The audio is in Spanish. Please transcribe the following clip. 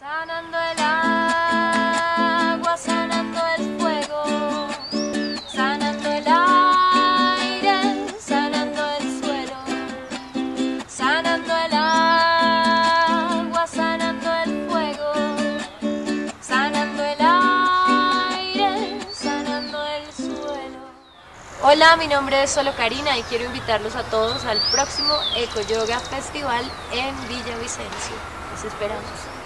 Sanando el agua, sanando el fuego, sanando el aire, sanando el suelo, sanando el agua, sanando el fuego, sanando el aire, sanando el suelo. Hola, mi nombre es Solo Karina y quiero invitarlos a todos al próximo Eco Yoga Festival en Villavicencio. Los esperamos.